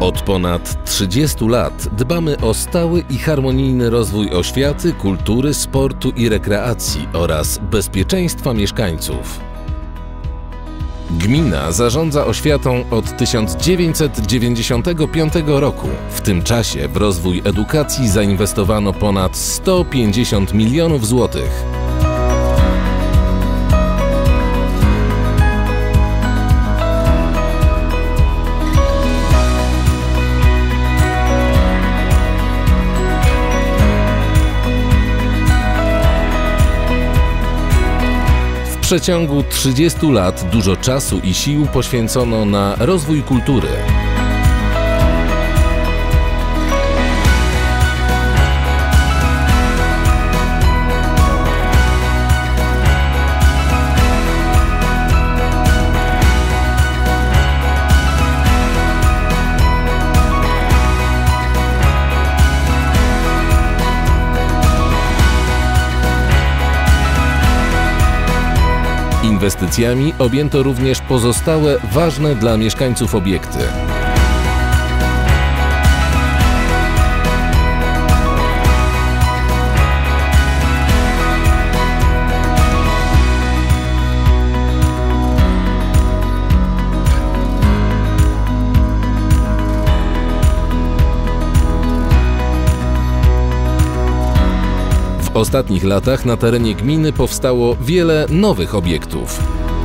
Od ponad 30 lat dbamy o stały i harmonijny rozwój oświaty, kultury, sportu i rekreacji oraz bezpieczeństwa mieszkańców. Gmina zarządza oświatą od 1995 roku. W tym czasie w rozwój edukacji zainwestowano ponad 150 milionów złotych. W przeciągu 30 lat dużo czasu i sił poświęcono na rozwój kultury. Inwestycjami objęto również pozostałe ważne dla mieszkańców obiekty. W ostatnich latach na terenie gminy powstało wiele nowych obiektów.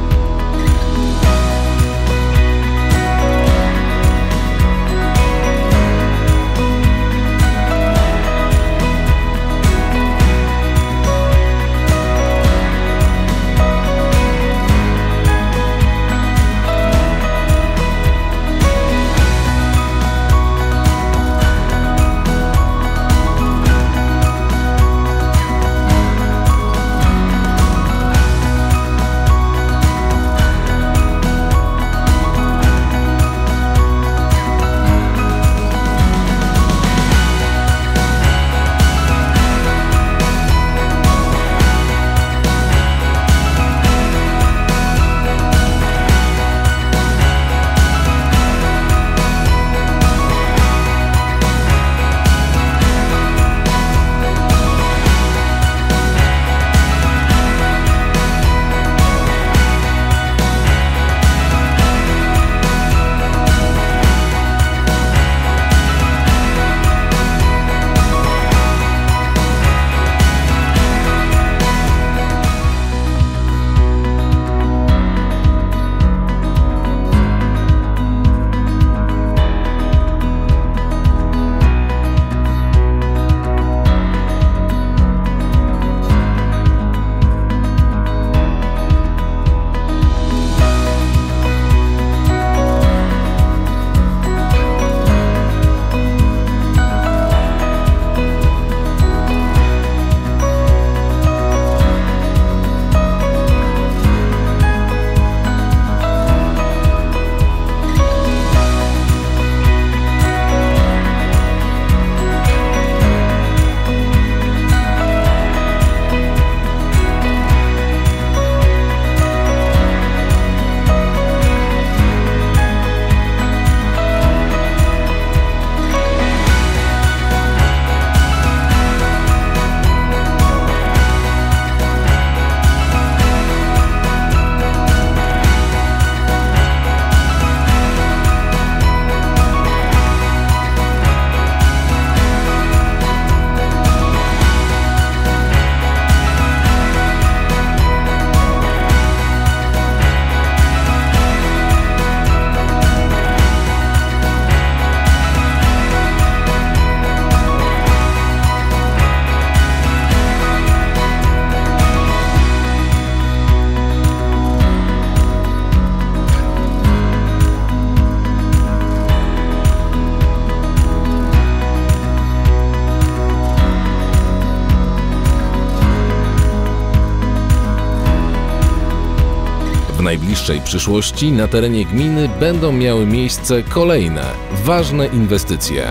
W najbliższej przyszłości na terenie gminy będą miały miejsce kolejne ważne inwestycje.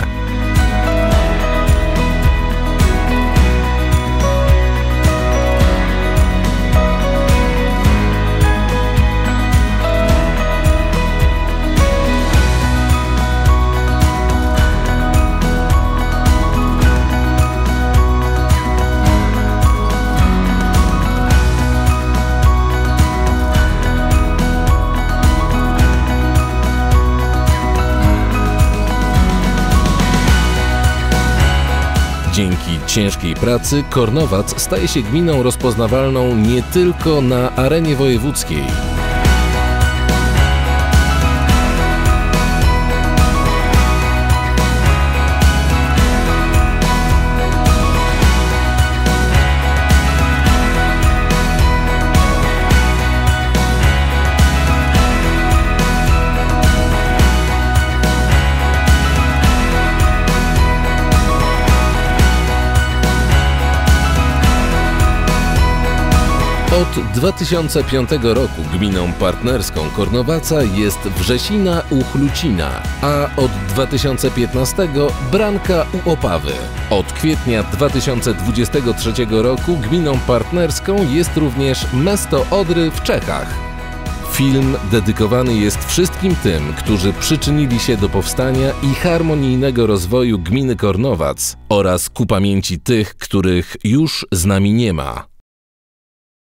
ciężkiej pracy Kornowac staje się gminą rozpoznawalną nie tylko na arenie wojewódzkiej. Od 2005 roku gminą partnerską Kornowaca jest Wrzesina u Chlucina, a od 2015 Branka u Opawy. Od kwietnia 2023 roku gminą partnerską jest również Mesto Odry w Czechach. Film dedykowany jest wszystkim tym, którzy przyczynili się do powstania i harmonijnego rozwoju gminy Kornowac oraz ku pamięci tych, których już z nami nie ma.